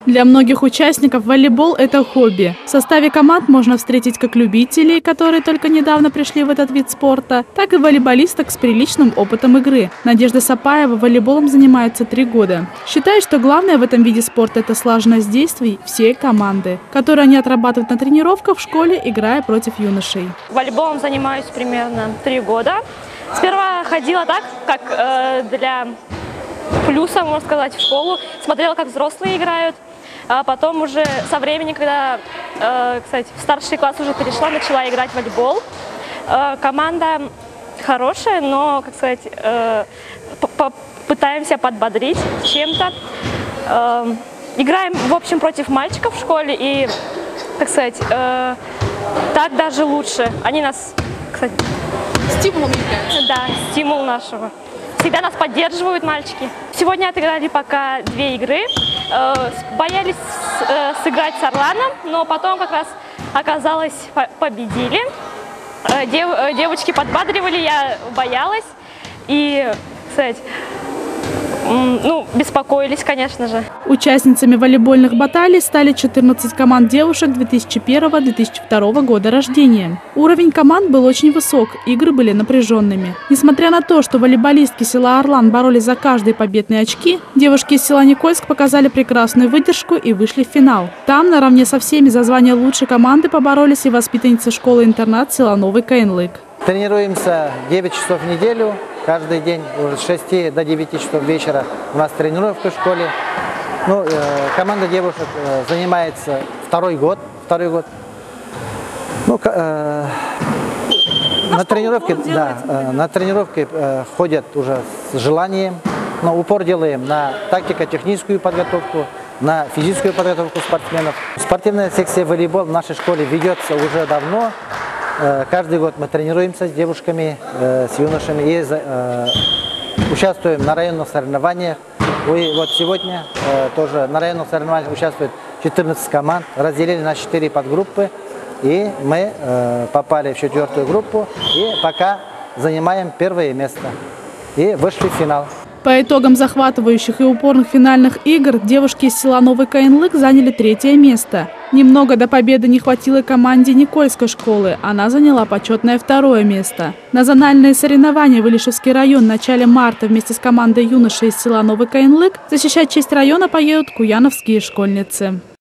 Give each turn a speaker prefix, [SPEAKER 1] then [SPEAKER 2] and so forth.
[SPEAKER 1] Для многих участников волейбол – это хобби. В составе команд можно встретить как любителей, которые только недавно пришли в этот вид спорта, так и волейболисток с приличным опытом игры. Надежда Сапаева волейболом занимается 3 года. Считает, что главное в этом виде спорта – это слаженность действий всей команды, которую они отрабатывают на тренировках в школе, играя против юношей.
[SPEAKER 2] Волейболом занимаюсь примерно 3 года. Сперва ходила так, как для плюса, можно сказать, в школу. Смотрела, как взрослые играют. А потом уже со временем, когда, кстати, в старший класс уже перешла, начала играть в волейбол. Команда хорошая, но, как сказать, пытаемся подбодрить чем-то. Играем, в общем, против мальчиков в школе и, так сказать, так даже лучше. Они нас, кстати...
[SPEAKER 3] Стимул является.
[SPEAKER 2] Да, стимул нашего. Всегда нас поддерживают мальчики. Сегодня отыграли пока 2 игры. Боялись сыграть с Орланом, но потом как раз оказалось победили. Девочки подбадривали, я боялась. И, кстати, беспокоились, конечно же.
[SPEAKER 1] Участницами волейбольных баталий стали 14 команд девушек 2001-2002 года рождения. Уровень команд был очень высок, игры были напряженными. Несмотря на то, что волейболистки села Орлан боролись за каждые победные очки, девушки из села Никольск показали прекрасную выдержку и вышли в финал. Там наравне со всеми за звание лучшей команды поборолись и воспитанницы школы-интернат села Новый Каинлык.
[SPEAKER 4] Тренируемся 9 часов в неделю. Каждый день с 6 до 9 часов вечера у нас тренировка в школе. Команда девушек занимается второй год. На тренировке ходят уже с желанием, но упор делаем на тактико-техническую подготовку, на физическую подготовку спортсменов. Спортивная секция волейбол в нашей школе ведется уже давно. Каждый год мы тренируемся с девушками, с юношами и участвуем на районных соревнованиях. И вот сегодня тоже на районных соревнованиях участвует 14 команд, разделили на 4 подгруппы. И мы попали в 4-ю группу и пока занимаем 1-е место. И вышли в финал.
[SPEAKER 1] По итогам захватывающих и упорных финальных игр девушки из села Новый Каинлык заняли 3-е место. Немного до победы не хватило команде Никольской школы. Она заняла почетное 2-е место. На зональные соревнования в Илишевский район в начале марта вместе с командой юношей из села Новый Каинлык защищать честь района поедут куяновские школьницы.